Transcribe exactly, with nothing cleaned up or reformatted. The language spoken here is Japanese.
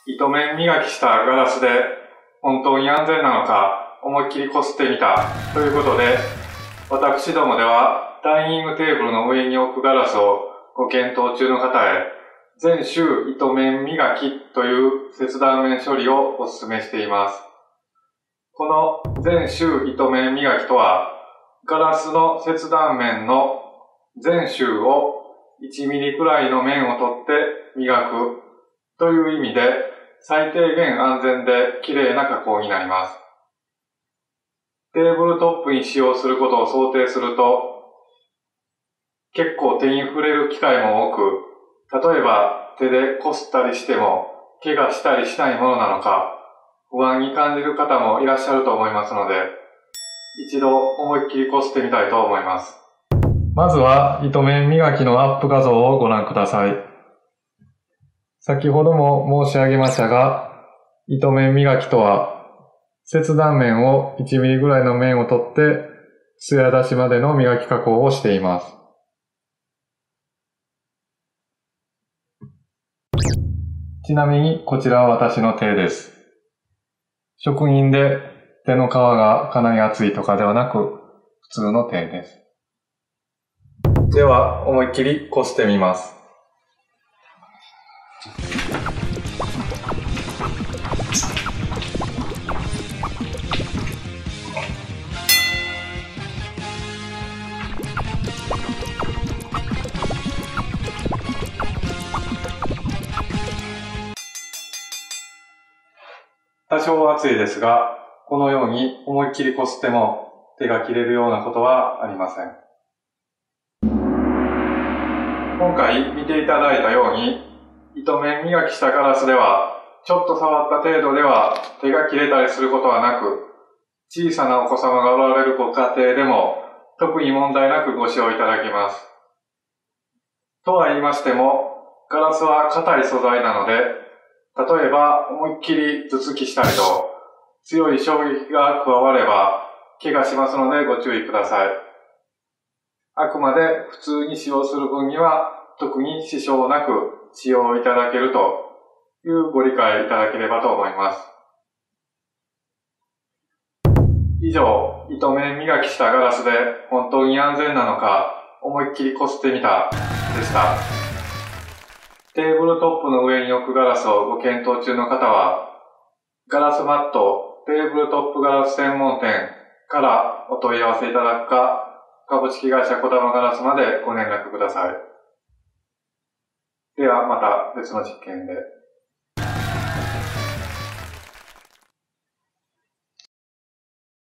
糸面磨きしたガラスで本当に安全なのか思いっきりこすってみたということで、私どもではダイニングテーブルの上に置くガラスをご検討中の方へ、全周糸面磨きという切断面処理をお勧めしています。この全周糸面磨きとは、ガラスの切断面の全周をいちミリくらいの面を取って磨くという意味で、最低限安全で綺麗な加工になります。テーブルトップに使用することを想定すると、結構手に触れる機会も多く、例えば手でこすったりしても怪我したりしないものなのか、不安に感じる方もいらっしゃると思いますので、一度思いっきりこすってみたいと思います。まずは糸面磨きのアップ画像をご覧ください。先ほども申し上げましたが、糸面磨きとは、切断面をいちミリぐらいの面を取って、艶出しまでの磨き加工をしています。ちなみにこちらは私の手です。職人で手の皮がかなり厚いとかではなく、普通の手です。では思いっきりこしてみます。多少熱いですが、このように思いっきりこすっても手が切れるようなことはありません。今回見ていただいたように、糸面磨きしたガラスでは、ちょっと触った程度では手が切れたりすることはなく、小さなお子様がおられるご家庭でも特に問題なくご使用いただけます。とは言いましても、ガラスは硬い素材なので、例えば思いっきり頭突きしたりと強い衝撃が加われば怪我しますのでご注意ください。あくまで普通に使用する分には特に支障なく使用いただけるというご理解いただければと思います。以上、糸面磨きしたガラスで本当に安全なのか思いっきりこすってみたでした。テーブルトップの上に置くガラスをご検討中の方は、ガラスマットテーブルトップガラス専門店からお問い合わせいただくか、株式会社こだまガラスまでご連絡ください。ではまた別の実験で。